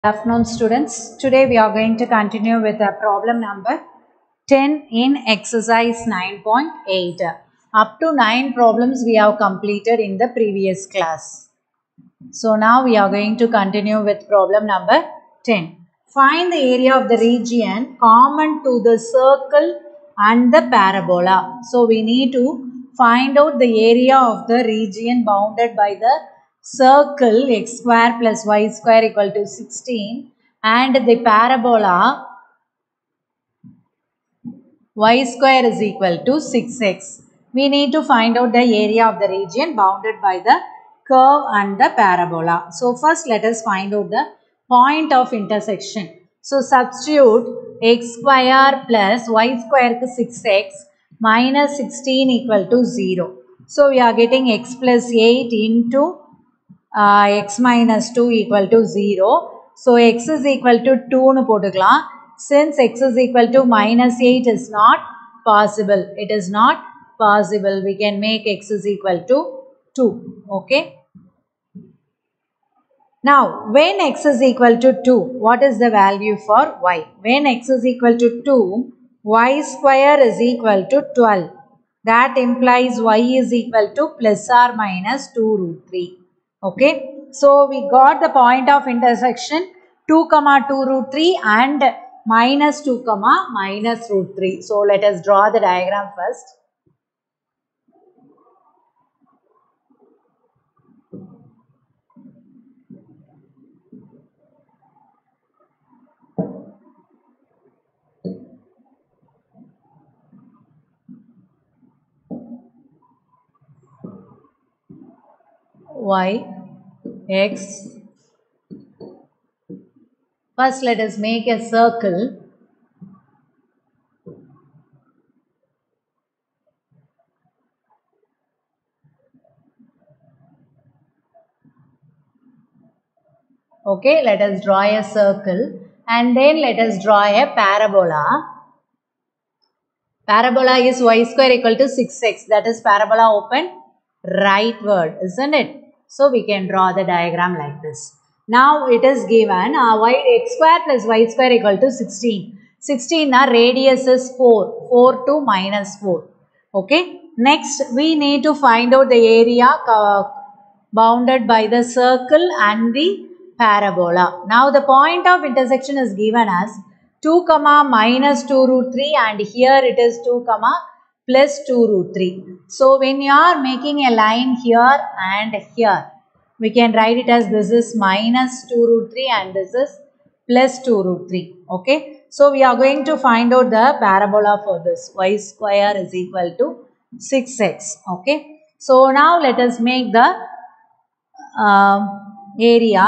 Good afternoon, students. Today we are going to continue with the problem number 10 in exercise 9.8. Up to 9 problems we have completed in the previous class. So now we are going to continue with problem number 10. Find the area of the region common to the circle and the parabola. So we need to find out the area of the region bounded by the circle x square plus y square equal to 16 and the parabola y square is equal to 6x. We need to find out the area of the region bounded by the curve and the parabola. So first let us find out the point of intersection. So substitute x square plus y square is 6x minus 16 equal to 0. So we are getting x plus 8 into x minus 2 equal to 0. So x is equal to 2 nu போட்டுக்கலாம். Since x is equal to minus 8 is not possible. It is not possible. We can make x is equal to 2. Okay. Now, when x is equal to 2, what is the value for y? When x is equal to 2, y square is equal to 12. That implies y is equal to plus or minus 2 root 3. Okay. So, we got the point of intersection 2 comma 2 root 3 and minus 2 comma minus root 3. So, let us draw the diagram first. Y, x. First let us make a circle. Okay, let us draw a circle and then let us draw a parabola. Parabola is y square equal to 6x. That is parabola open rightward, isn't it? So we can draw the diagram like this. Now it is given x square plus y square equal to 16. 16 radius is 4. 4 to minus 4. Okay. Next we need to find out the area bounded by the circle and the parabola. Now the point of intersection is given as 2 comma minus 2 root 3 and here it is 2 comma plus 2 root 3. So when you are making a line here and here, we can write it as this is minus 2 root 3 and this is plus 2 root 3. Okay. So we are going to find out the parabola for this. Y square is equal to 6x. Okay. So now let us make the area.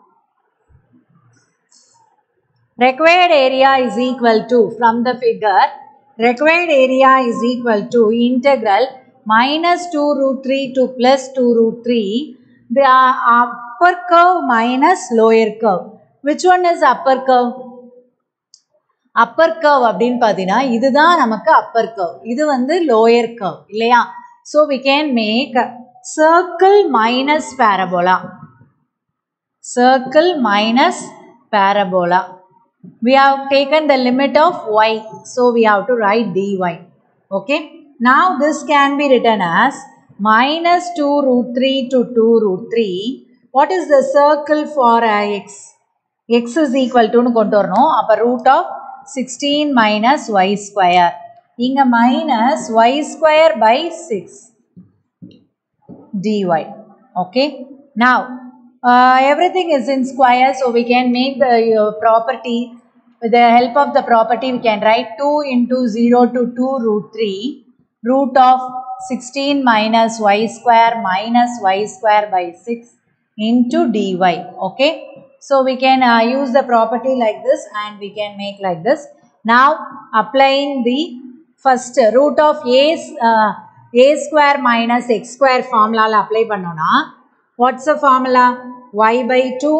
Required area is equal to, from the figure, required area is equal to integral minus 2 root 3 to plus 2 root 3, the upper curve minus lower curve. Which one is upper curve? Upper curve அப்படினு பாத்தீனா இதுதான் நமக்கு upper curve. இது வந்து lower curve இல்லையா? So we can make circle minus parabola. Circle minus parabola. We have taken the limit of y. So we have to write dy. Okay. Now this can be written as minus 2 root 3 to 2 root 3. What is the circle for x? X is equal to root of 16 minus y square. Inga minus y square by 6 dy. Okay. Now everything is in square, so we can make the property. With the help of the property, we can write 2 into 0 to 2 root 3 root of 16 minus y square by 6 into dy. Okay. So we can use the property like this and we can make like this. Now applying the first root of a square minus x square formula apply pannona. What's the formula? Y by 2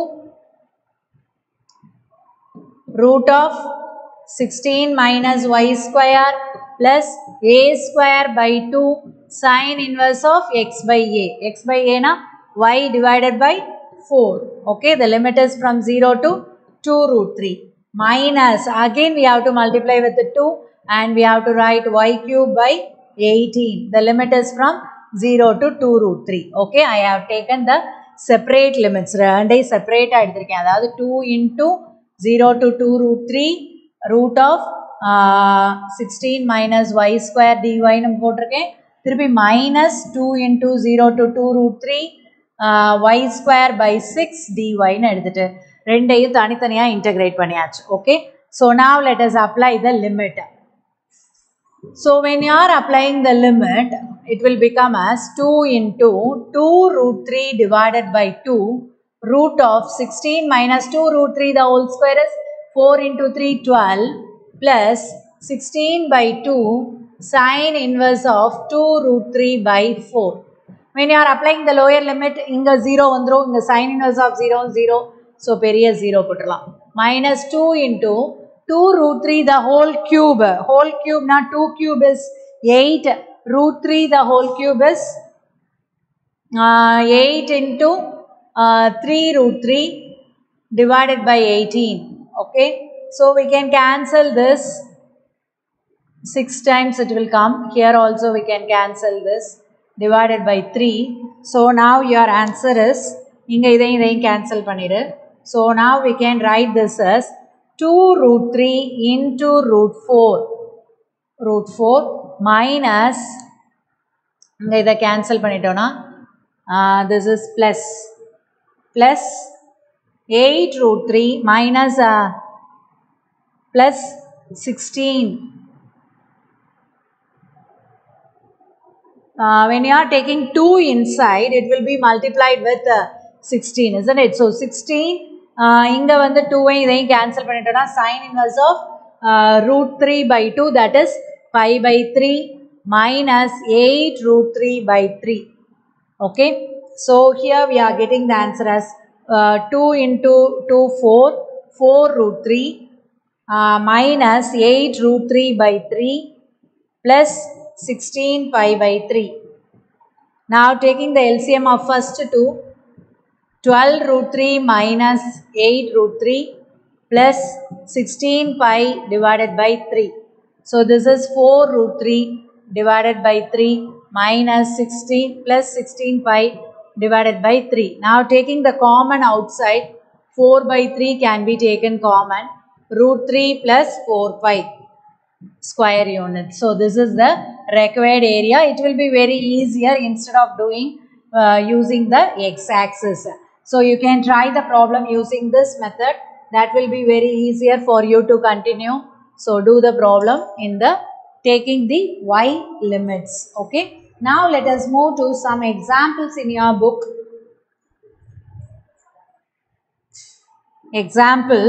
root of 16 minus y square plus a square by 2 sin inverse of x by a. X by a na y divided by 4. Okay, the limit is from 0 to 2 root 3 minus, again we have to multiply with the 2 and we have to write y cube by 18. The limit is from 0 to 2 root 3. Okay, I have taken the separate limits. Separate 2 into 0 to 2 root 3 root of 16 minus y square dy minus 2 into 0 to 2 root 3 y square by 6 dy ரெண்டையும் தனித்தனியா integrate பண்ணியாச்சு. Okay, so now let us apply the limit. So when you are applying the limit, it will become as 2 into 2 root 3 divided by 2 root of 16 minus 2 root 3 the whole square is 4 into 3 12 plus 16 by 2 sine inverse of 2 root 3 by 4. When you are applying the lower limit, inga 0 vandrum, inga sine inverse of 0 0. So, periya 0 putterlam. Minus 2 into 2 root 3 the whole cube. Whole cube na 2 cube is 8. Root 3 the whole cube is 8 into 3 root 3 divided by 18. Okay. So, we can cancel this. 6 times it will come. Here also we can cancel this. Divided by 3. So, now your answer is, inga idayin cancel panidu. So, now we can write this as 2 root 3 into root 4. Root 4 minus, inga idha cancel panitona. This is plus 8 root 3 minus plus 16. When you are taking 2 inside, it will be multiplied with 16, isn't it? So, 16, inga vandu 2 idayin cancel pannitona, sine inverse of root 3 by 2, that is 5 by 3 minus 8 root 3 by 3. Okay. So, here we are getting the answer as 2 into 2 4 root 3 minus 8 root 3 by 3 plus 16 pi by 3. Now taking the LCM of first two, 12 root 3 minus 8 root 3 plus 16 pi divided by 3. So this is 4 root 3 divided by 3 minus 16 plus 16 pi divided by 3. Now taking the common outside, 4 by 3 can be taken common, root 3 plus 4 pi square unit. So this is the required area. It will be very easier instead of doing using the x-axis. So you can try the problem using this method. That will be very easier for you to continue. So do the problem in the taking the y limits. Okay. Now let us move to some examples in your book. Example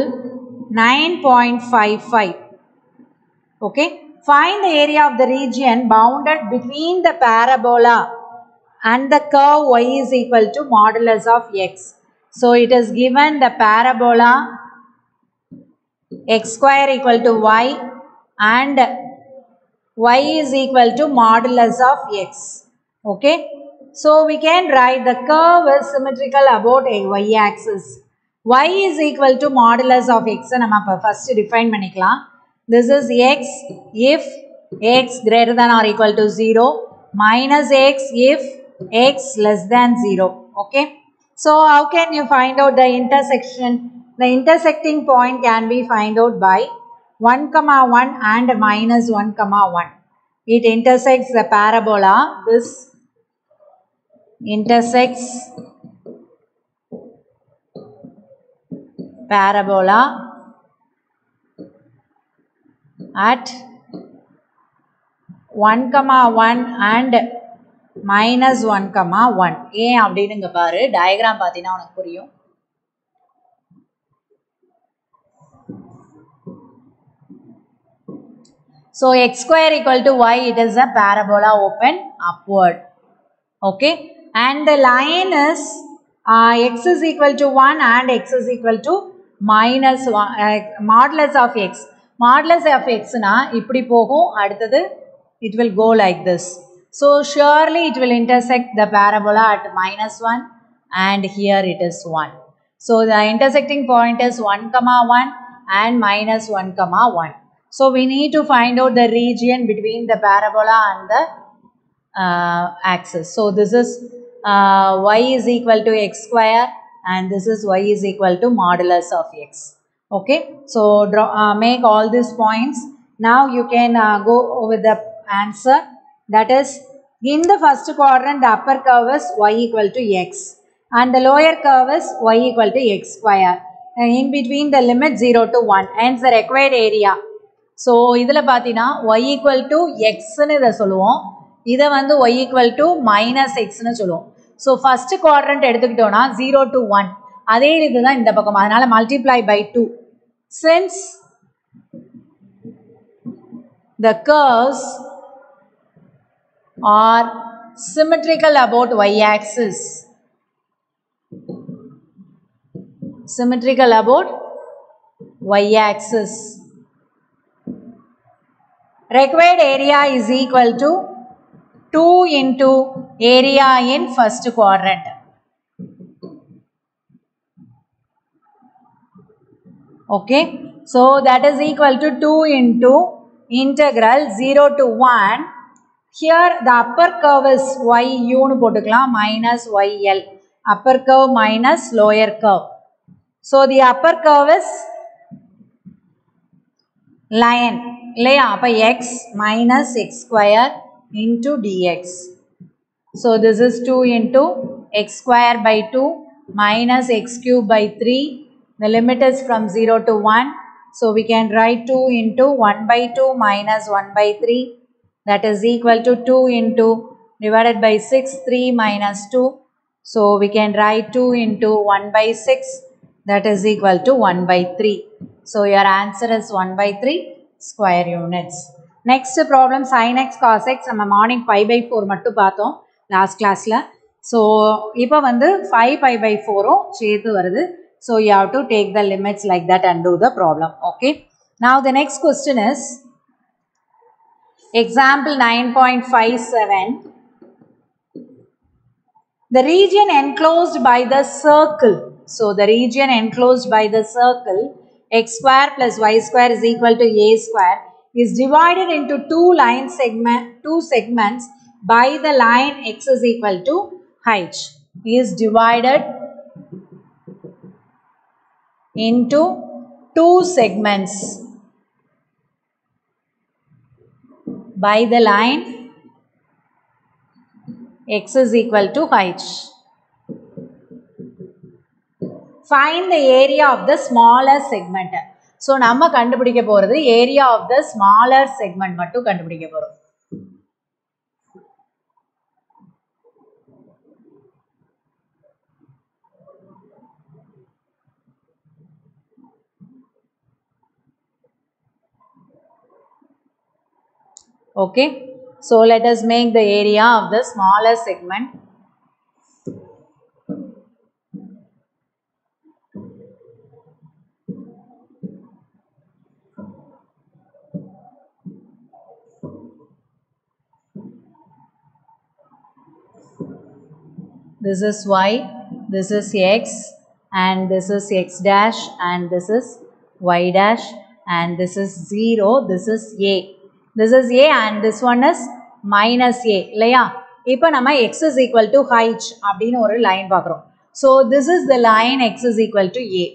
9.55. Okay. Find the area of the region bounded between the parabola and the curve y is equal to modulus of x. So, it is given the parabola x square equal to y and y is equal to modulus of x. Okay. So, we can write the curve is symmetrical about a y axis. Y is equal to modulus of x. Nama first define panikalam. This is x if x greater than or equal to 0, minus x if x less than 0. Okay. So, how can you find out the intersection? The intersecting point can be find out by 1, 1 and minus 1, 1. It intersects the parabola. This intersects parabola at 1, 1 and minus 1, 1. ஏன் அப்படினுங்க பாரு, diagram பார்த்தீனா உனக்கு புரியும். So, x square equal to y, it is a parabola open upward. Okay. And the line is x is equal to 1 and x is equal to minus 1, modulus of x. Modulus of x na இப்படி போகும், அடுத்தது it will go like this. So, surely it will intersect the parabola at minus 1 and here it is 1. So the intersecting point is 1 comma 1 and minus 1 comma 1. So we need to find out the region between the parabola and the axis. So this is y is equal to x square and this is y is equal to modulus of x. Okay, so make all these points. Now you can go with the answer. That is, in the first quadrant the upper curve is y equal to x and the lower curve is y equal to x square, and in between the limit 0 to 1, hence the required area. So இதில் பார்த்தீங்கன்னா y equal to x ன்னு இதை சொல்லுவோம், இதை வந்து y equal to minus x ன்னு சொல்லுவோம். So first quadrant எடுத்துக்கிட்டோம்னா 0 to 1, அதே இதுதான் இந்த பக்கம், அதனால multiply by 2. Since the curves are symmetrical about y-axis, symmetrical about y-axis, required area is equal to 2 into area in first quadrant. Okay, so that is equal to 2 into integral 0 to 1. Here the upper curve is yu nu potukalam minus yl, upper curve minus lower curve. So the upper curve is line இல்லையா, அப்போ x minus x square into dx. So this is 2 into x square by 2 minus x cube by 3. The limit is from 0 to 1. So we can write 2 into 1 by 2 minus 1 by 3. That is equal to 2 into divided by 6, 3 minus 2. So we can write 2 into 1 by 6. That is equal to 1 by 3. So your answer is 1 by 3 square units. Next problem sin x cos x. நம்ம morning 5 by 4 மட்டும் பார்த்தோம் last classல. So இப்போ வந்து 5 pi by 4 சேர்த்து வருது. So you have to take the limits like that and do the problem. Okay. Now the next question is example 9.57. The region enclosed by the circle. So the region enclosed by the circle x square plus y square is equal to a square is divided into two segments by the line x is equal to h. Is divided into two segments by the line x is equal to h. Find the area of the smaller segment. So நம்ம கண்டுபிடிக்க போறது area of the smaller segment மட்டும் கண்டுபிடிக்க போறோம். Okay, so let us make the area of the smaller segment. This is y, this is x, and this is x dash, and this is y dash, and this is 0, this is a. This is a and this one is minus a. இல்லையா, இப்போ நம்ம x is equal to h அப்படின்னு ஒரு line பார்க்குறோம். So this is the line x is equal to a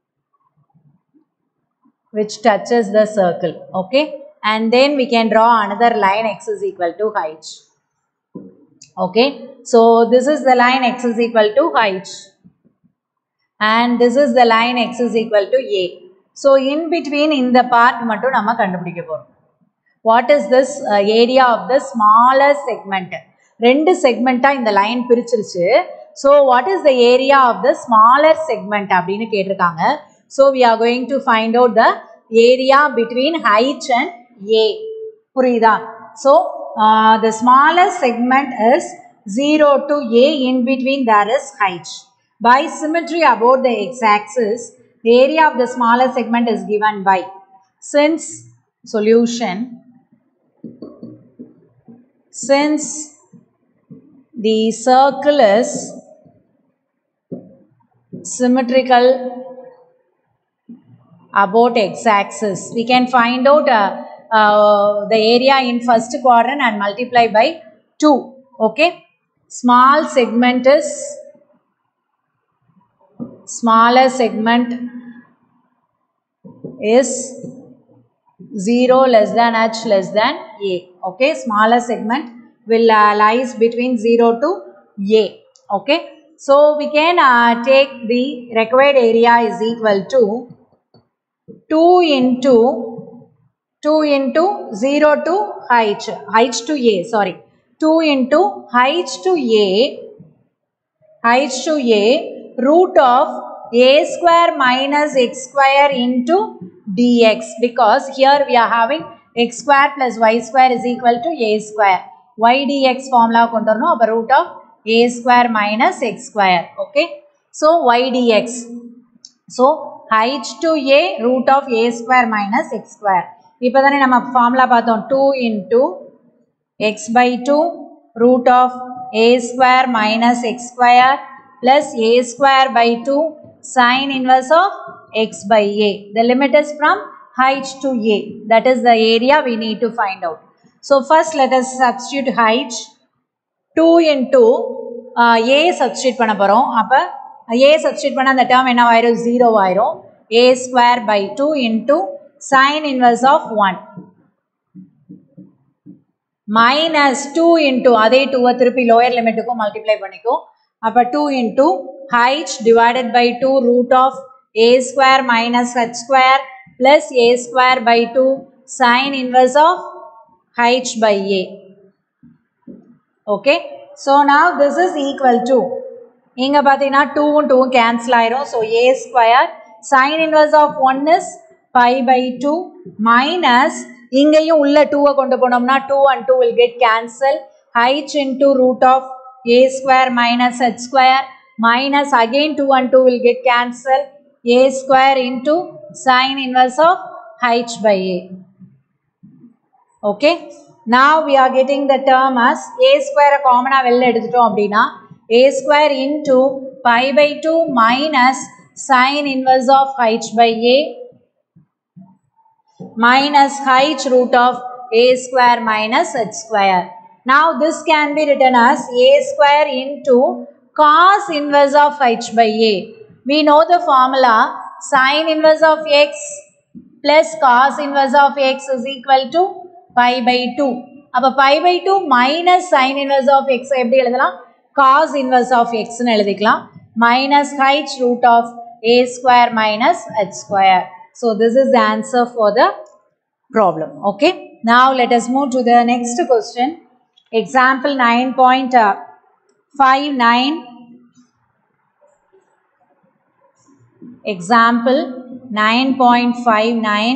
which touches the circle. Okay, and then we can draw another line x is equal to h. Okay, so this is the line x is equal to h and this is the line x is equal to a. So in between in the part மட்டும் நம்ம கண்டுபிடிக்க போறோம். What is this area of the smaller segment? ரெண்டு செக்மெண்ட்டா இந்த line பிரிச்சிருச்சு. So what is the area of the smaller segment அப்படின்னு கேட்டிருக்காங்க. So we are going to find out the area between h and a. புரியுதா? So the smallest segment is 0 to a, in between there is h. By symmetry about the x-axis, the area of the smaller segment is given by, since solution, since the circle is symmetrical about x-axis. We can find out the area in first quadrant and multiply by 2. Okay. Smaller segment is 0 less than h less than a. Okay. Smaller segment will lies between 0 to a. Okay. So we can take the required area is equal to 2 into 0 to h to a, sorry, 2 into h to a root of a square minus x square into dx, because here we are having x square plus y square is equal to a square. Y dx formula kondarno, appo root of a square minus x square. Okay. So y dx. So h to a root of a square minus x square. இப்போ தானே நம்ம formula பார்த்தோம் 2 into x by 2 root of a square minus x square plus a square by 2 sin inverse of x by a. The limit is from h to a. That is the area we need to find out. So first let us substitute h. 2 into a substitute பண்ண போறோம். அப்ப a substitute பண்ணா அந்த term என்ன ஆயிரும் 0 ஆயிரும். a square by 2 into sin inverse of 1 minus 2 into அதே 2 திருப்பி lower limit க்கு multiply பண்ணிக்கோ. அப்ப 2 into h divided by 2 root of a square minus h square plus a square by 2 sin inverse of h by a. Okay. So now this is equal to, இங்க பாத்தீங்கன்னா 2 and 2 cancel ஆயிரும். So a square sin inverse of 1 is pi by 2 minus இங்கேயும் உள்ள 2 கொண்டு போனோம்னா 2 and 2 will get cancelled. h into root of a square minus h square minus again 2 and 2 will get cancelled. A square into sin inverse of h by a. Okay. Now we are getting the term as a square common வெளில எடுத்துட்டோம் அப்படினா a square into pi by 2 minus sin inverse of h by a minus h root of a square minus h square. Now this can be written as a square into cos inverse of h by a. We know the formula sin inverse of x plus cos inverse of x is equal to pi by 2. அப்ப pi by 2 minus sin inverse of x எப்படி எழுதலாம்? Cos inverse of x ன்னு எழுதிக்கலாம். Minus h root of a square minus h square. So this is the answer for the problem. Okay. Now let us move to the next question. Example 9.59. Example 9.59.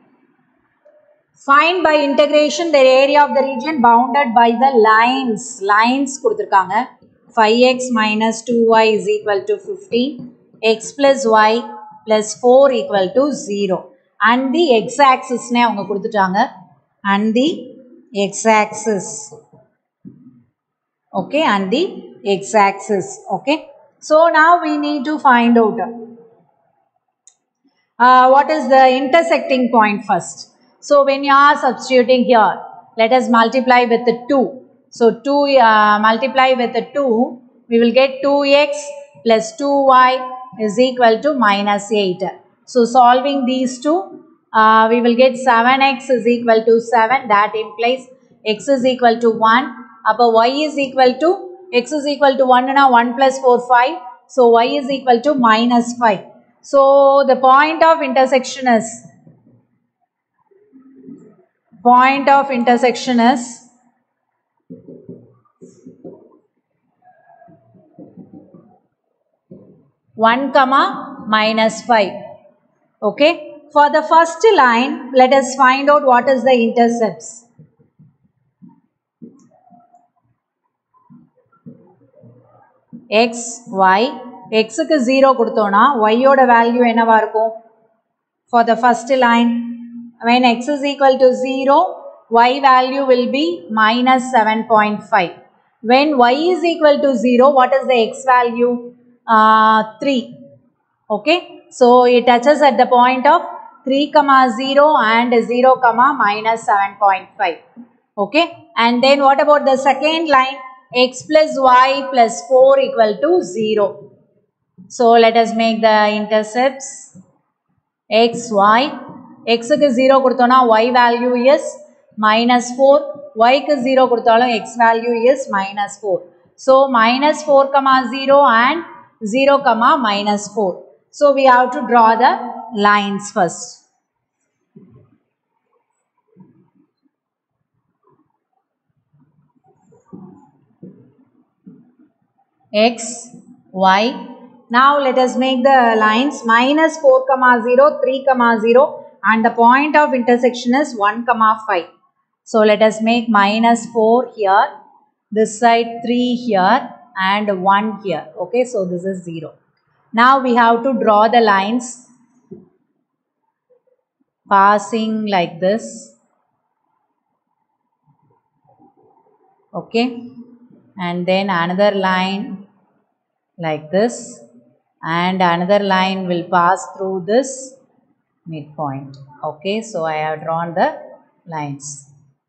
Find by integration the area of the region bounded by the lines. Lines கொடுத்திருக்காங்க. 5x minus 2y is equal to 15. X plus y plus 4 equal to 0. And the x-axis ne avanga கொடுத்துட்டாங்க. And the x-axis. Okay. And the x-axis. Okay. So now we need to find out what is the intersecting point first. So when you are substituting here, let us multiply with the 2. So 2 multiply with the 2, we will get 2x plus 2y is equal to minus 8. So solving these two, we will get 7x is equal to 7. That implies x is equal to 1. Upper y is equal to, x is equal to 1 and 1 plus 4, 5. So y is equal to minus 5. So the point of intersection is 1 comma minus 5. Okay. For the first line, let us find out what is the intercepts. X, y. X க்கு 0 கொடுத்தோனா y ஓட value என்னவா இருக்கும்? For the first line, when x is equal to 0, y value will be minus 7.5. When y is equal to 0, what is the x value? 3. Okay, so it touches at the point of 3, 0 and 0, minus 7.5. Okay, and then what about the second line? X plus y plus 4 equal to 0. So let us make the intercepts. X, y. X is 0 கொடுத்தோனா y value is minus 4. Y is 0 கொடுத்தாலும் x value is minus 4. So minus 4, 0 and 0, minus 4. So we have to draw the lines first. X, y. Now let us make the lines minus 4, 0, 3, 0 and the point of intersection is 1, 5. So let us make minus 4 here, this side 3 here and 1 here. Okay, so this is 0. Now we have to draw the lines passing like this. Okay, and then another line like this, and another line will pass through this midpoint. Okay, so I have drawn the lines.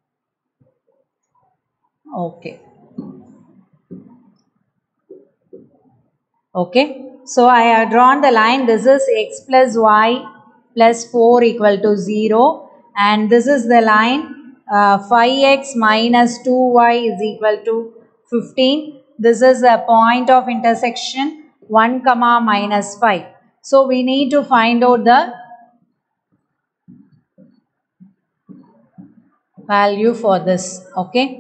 Okay. Okay, so I have drawn the line. This is x plus y plus 4 equal to 0, and this is the line 5x minus 2y is equal to 15. This is a point of intersection 1, minus 5. So we need to find out the value for this. Okay,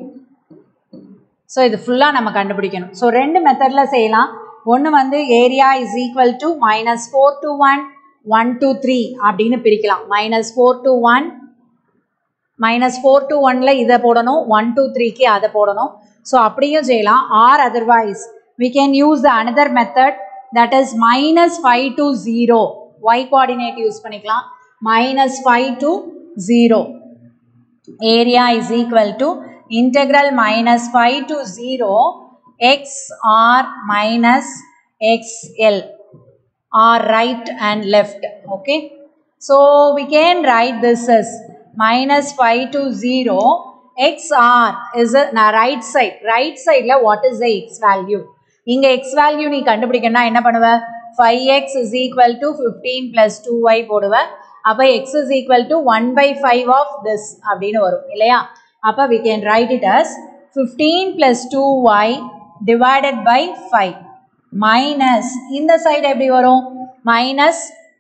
so இது ஃபுல்லா நம்ம கண்டுபிடிக்கணும். So ரெண்டு மெத்தட்ல செய்யலாம். ஒன்று வந்து area is equal to minus 4 to 1, 1 to 3 அப்படின்னு பிரிக்கலாம். minus 4 to 1, minus 4 to 1ல இதை போடணும், 1 to 3க்கு அதை போடணும். ஸோ அப்படியும் செய்யலாம். Or otherwise we can use the another method, that is minus 5 to 0. Y coordinate use பண்ணிக்கலாம். minus 5 to 0. Area is equal to integral minus 5 to 0 x r minus xl, or right and left. Okay, so we can write this as minus 5 to 0 xr is a right side. Right side la what is the x value? Inga x value நீ கண்டுபிடிக்கணும்னா என்ன பண்ணுவ? 5x is equal to 15 plus 2y போடுவ. அப்ப x is equal to 1 by 5 of this அப்படின்னு வரும் இல்லையா? அப்ப we can write it as 15 plus 2y divided by 5 minus இந்த side எப்படி வரும்? minus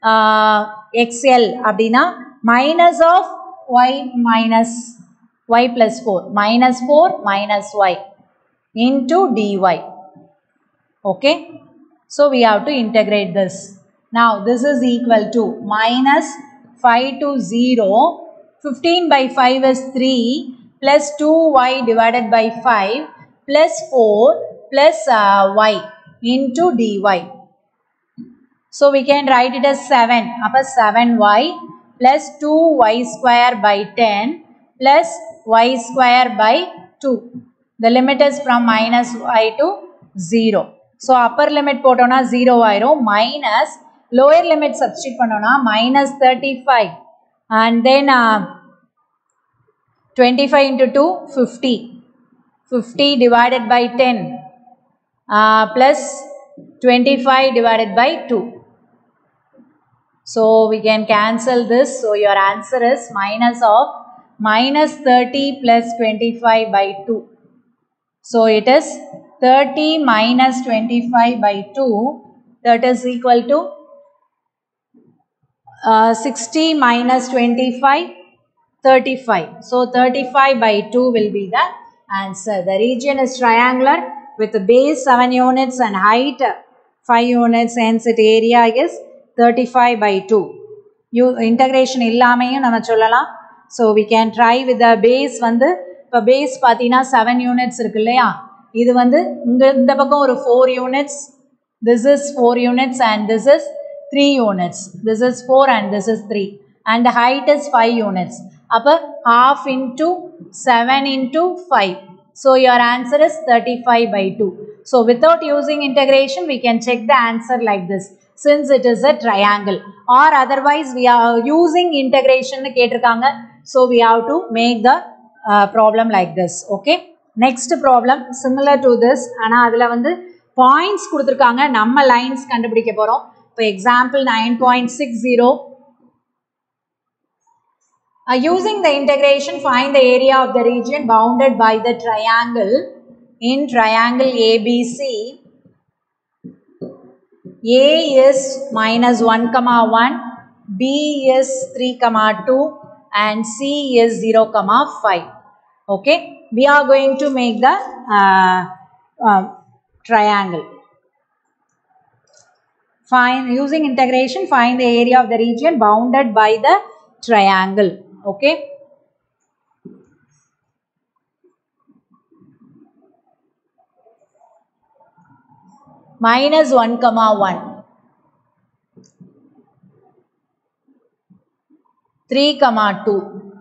xl அப்படின்னா minus of y minus y plus 4, minus 4 minus y into dy. Okay, so we have to integrate this. Now this is equal to minus 5 to 0, 15 by 5 is 3 plus 2y divided by 5 plus 4 plus y into dy. So we can write it as 7. Appa 7y plus 2y square by 10 plus y square by 2. The limit is from minus y to 0. So upper limit potona 0 ஆயிரும், minus lower limit substitute பண்ணோம்னா minus 35 and then 25 into 2 50, 50 divided by 10 plus 25 divided by 2. So we can cancel this. So your answer is minus of minus 30 plus 25 by 2. So it is 30 minus 25 by 2, that is equal to 60 minus 25, 35. So 35 by 2 will be the answer. The region is triangular with the base 7 units and height 5 units, hence its area is 35 by 2. Integration இல்லாமையும் நம்ம சொல்லலாம். So we can try with the base வந்து, இப்போ base பார்த்தீங்கன்னா 7 units இருக்கு இல்லையா? இது வந்து இந்த பக்கம் ஒரு 4 units, this is 4 units and this is 3 units. This is 4 and this is 3. And the height is 5 units. அப்போ half into 7 into 5. So your answer is 35 by 2. So without using integration, we can check the answer like this. since it is a triangle, or otherwise we are using integration கேட்டிருக்காங்க. So we have to make the problem like this. Okay, next problem similar to this, ஆனா அதுல வந்து points கொடுத்திருக்காங்க, நம்ம lines கண்டுபிடிக்க போறோம். For example 9.60, using the integration find the area of the region bounded by the triangle. In triangle ABC, A is -1, 1, B is 3, 2 and C is 0, 5. Okay, we are going to make the triangle. Find, using integration find the area of the region bounded by the triangle. Okay, -1, 1, 3, 2,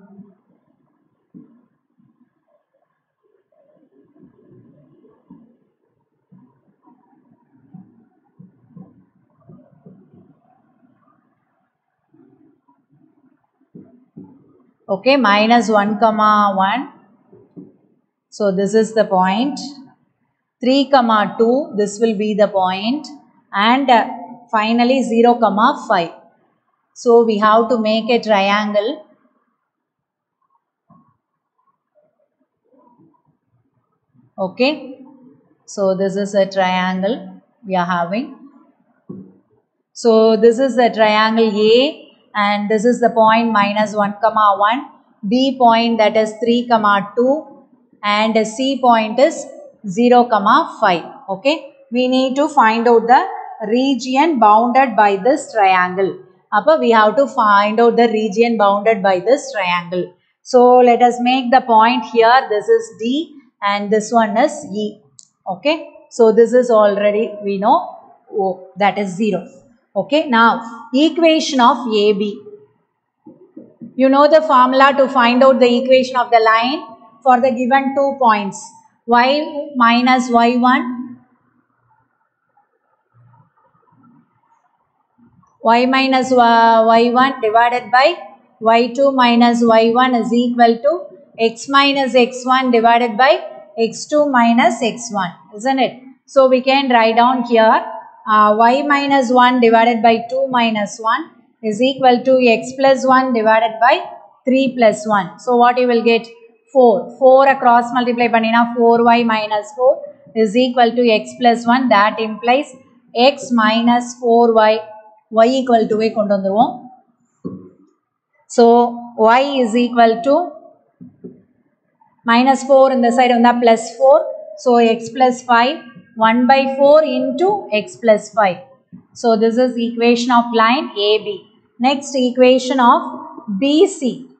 okay, -1, 1, so this is the point. 3, 2, this will be the point, and finally 0, 5. So we have to make a triangle. Okay, so this is a triangle we are having. So this is the triangle A, and this is the point -1, 1, B point that is 3, 2, and C point is 0, 5. Okay, we need to find out the region bounded by this triangle. Appa we have to find out the region bounded by this triangle. So let us make the point here. This is D and this one is E. Okay, so this is already we know O, that is 0. Okay, now equation of AB. You know the formula to find out the equation of the line for the given 2 points. Y minus y1, y minus y1 divided by y2 minus y1 is equal to x minus x1 divided by x2 minus x1, isn't it? So we can write down here y minus 1 divided by 2 minus 1 is equal to x plus 1 divided by 3 plus 1. So what you will get? 4. 4 across multiply panina 4y minus 4 is equal to x plus 1. That implies x minus 4y, y equal to a kondu vanduvom. So y is equal to minus 4 in the side on the plus 4. So x plus 5, 1 by 4 into x plus 5. So this is equation of line AB. Next equation of BC.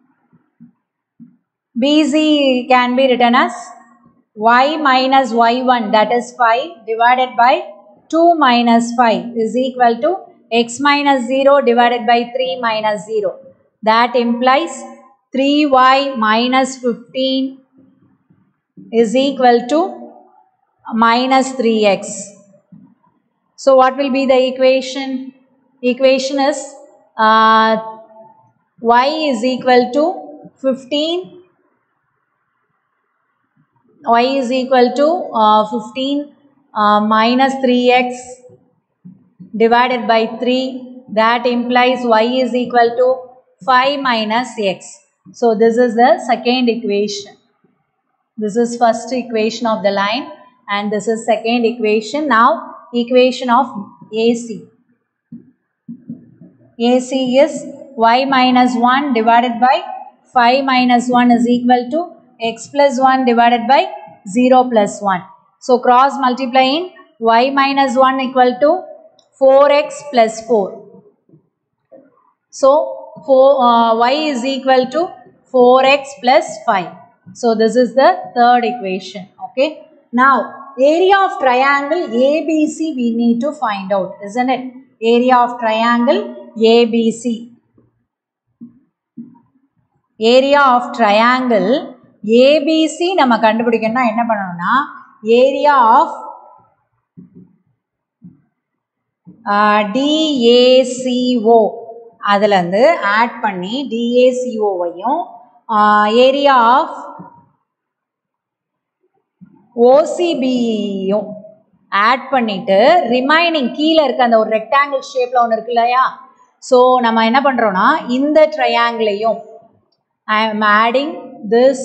BC can be written as y minus y1 that is 5 divided by 2 minus 5 is equal to x minus 0 divided by 3 minus 0. That implies 3y minus 15 is equal to minus 3x. So what will be the equation? Equation is y is equal to 15, y is equal to 15 minus 3x divided by 3. That implies y is equal to 5 minus x. So this is the second equation. This is first equation of the line and this is second equation. Now equation of AC. AC is y minus 1 divided by 5 minus 1 is equal to x plus 1 divided by 0 plus 1. So cross multiplying y minus 1 equal to 4x plus 4. So y is equal to 4x plus 5. So this is the third equation. Okay. Now area of triangle ABC we need to find out, isn't it? Area of triangle ABC. Area of triangle ABC நம்ம கண்டுபிடிக்கணும்னா என்ன பண்ணணும்னா area of DACO அதிலேருந்து add பண்ணி DACOவையும் area of OCBயும் add பண்ணிவிட்டு remaining கீழே இருக்க அந்த ஒரு ரெக்டாங்கிள் ஷேப்பில் ஒன்று இருக்கு இல்லையா, ஸோ நம்ம என்ன பண்ணுறோன்னா இந்த ட்ரையாங்கிளையும் I am adding this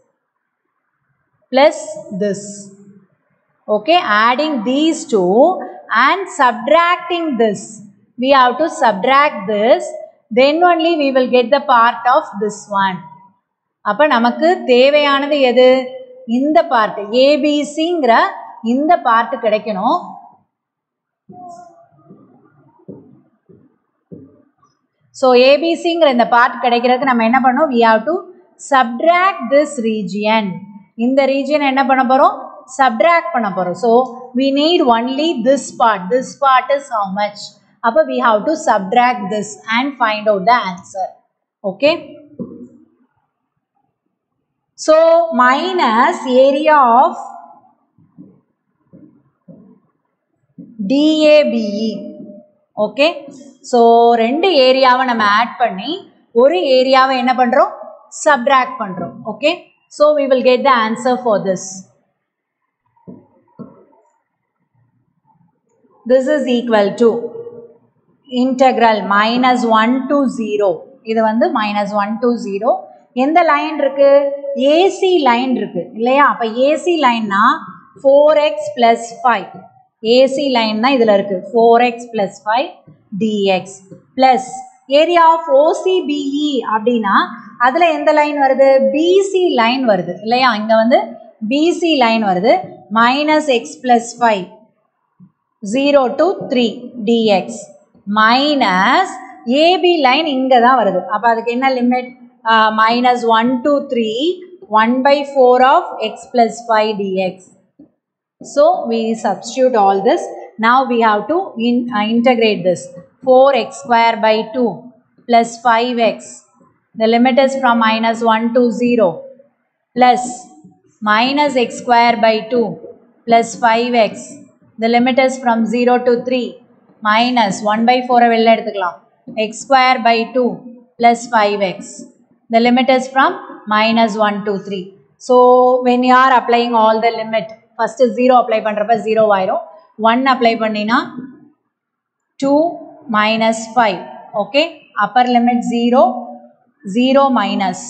plus this, okay, adding these two and subtracting this. We have to subtract this, then only we will get the part of this one. அப்போ நமக்கு தேவையானது எது, இந்த பார்ட் ஏபிசிங்கிற இந்த பார்ட் கிடைக்கணும். ஸோ ஏபிசிங்கிற இந்த part கிடைக்கிறதுக்கு நம்ம என்ன பண்ணோம், we have to subtract this region. இந்த ரீஜியன் என்ன பண்ண போகிறோம், subtract பண்ண போகிறோம். So we need only this part. This part is how much? அப்போ we have to subtract this and find out the answer. Okay. So minus area of DABE. Okay. So ரெண்டு ஏரியாவை நம்ம add பண்ணி ஒரு ஏரியாவை என்ன பண்ணுறோம், சப்ட்ராக்ட் பண்ணுறோம். Okay, so we will get the answer for this. This is equal to integral minus 1 to 0. இது வந்து minus 1 to 0. எந்த லைன் இருக்கு, ஏசி லைன் இருக்கு இல்லையா. அப்போ ஏசி லைன்னா 4x plus 5. ஏசி லைன் தான் இதில் இருக்கு, 4x plus 5 dx plus area of OCBE அப்படின்னா அதில் எந்த லைன் வருது, பிசி லைன் வருது இல்லையா. இங்கே வந்து பிசி லைன் வருது, minus x plus 5 0 to 3 dx minus AB line இங்கே தான் வருது. அப்போ அதுக்கு என்ன limit, minus 1 to 3 1/4 of x plus 5 dx. So we substitute all this. Now we have to integrate this. 4x square by 2 plus 5x. The limit is from minus 1 to 0 plus minus x square by 2 plus 5x. The limit is from 0 to 3 minus 1/4 வெளில எடுத்துக்கலாம், x square by 2 plus 5x. The limit is from minus 1 to 3. So when you are applying all the limit, first 0 apply பண்ணுறப்ப 0 ஆயிரும், 1 apply பண்ணினா 2 minus 5. Okay, upper limit 0, 0 minus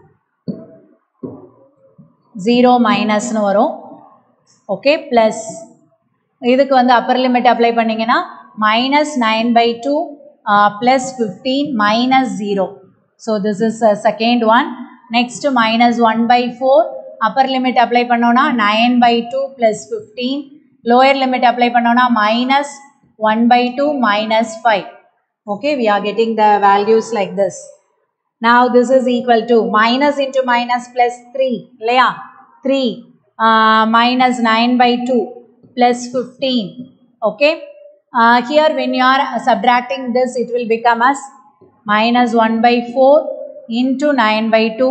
0 minus னு வரும். Okay, plus இதுக்கு வந்து upper limit apply பண்ணிங்கன்னா minus 9/2 plus 15 minus 0. So this is second one. Next minus 1/4 upper limit apply பண்ணோன்னா 9/2 plus 15. Lower limit apply பண்ணோன்னா minus 1/2 minus 5. Okay, we are getting the values like this. Now this is equal to minus into minus plus 3 இல்லையா, 3 minus 9/2 plus 15. Okay, here when you are subtracting this, it will become as minus 1/4 into 9/2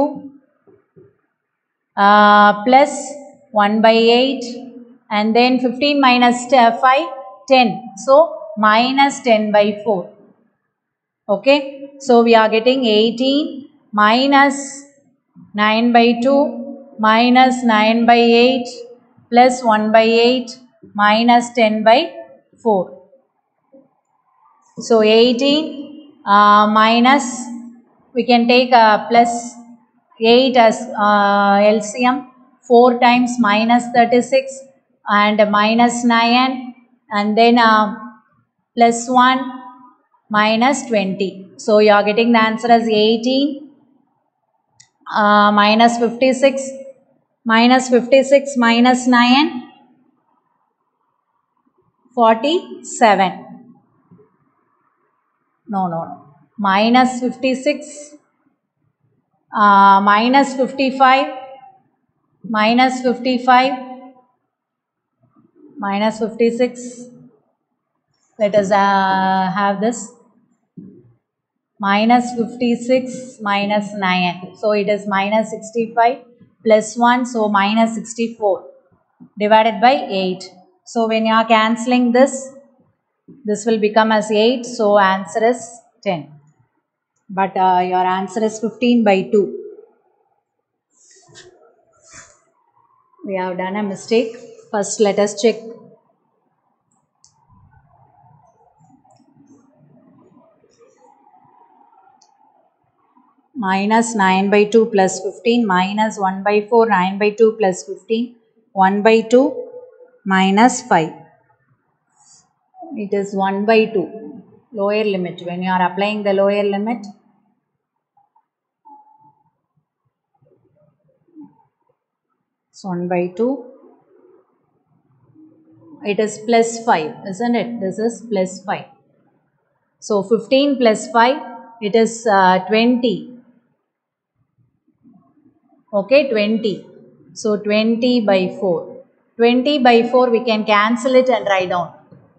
plus 1/8 and then 15 minus 5, 10. So minus 10/4. Okay, so we are getting 18 minus 9/2 minus 9/8 plus 1/8 minus 10/4. So 18 minus, we can take plus 8 as LCM, 4 times minus 36 and minus 9 and then plus 1 minus 20. So you are getting the answer as 18 minus 56 minus 9 47. No, minus 56 minus 55 minus 55 minus 56. Let us have this minus 56 minus 9. So it is minus 65 plus 1, so minus 64 divided by 8. So when you are cancelling this, This will become as 8. So answer is 10. But your answer is 15 by 2. We have done a mistake. First, let us check. Minus 9 by 2 plus 15 minus 1 by 4, 9 by 2 plus 15, 1 by 2 minus 5. It is 1 by 2. Lower limit. When you are applying the lower limit, it's 1 by 2. It is plus 5, isn't it? This is plus 5. So 15 plus 5, it is 20. Okay, 20. So 20 by 4. 20 by 4, we can cancel it and write down.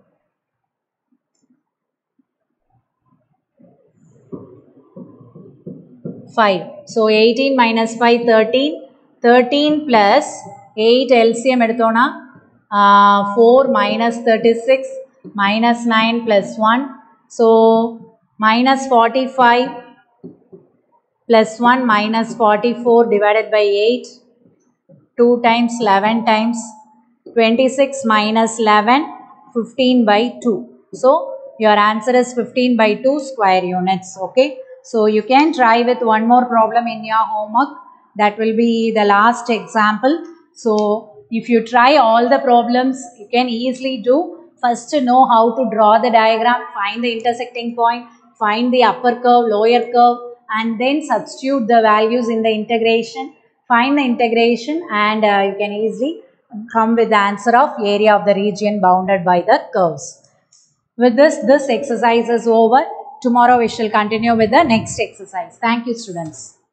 5. So 18 minus 5, 13. 13 plus 8 LCM edutona. 4 minus 36 minus 9 plus 1. So minus 45 plus 1 minus 44 divided by 8. 2 times 11 times 26 minus 11, 15 by 2. So your answer is 15 by 2 square units. Okay. So you can try with one more problem in your homework. That will be the last example. So if you try all the problems, you can easily do. First to know how to draw the diagram, find the intersecting point, find the upper curve, lower curve, and then substitute the values in the integration. Find the integration and you can easily come with the answer of area of the region bounded by the curves. With this exercise is over. Tomorrow we shall continue with the next exercise. Thank you, students.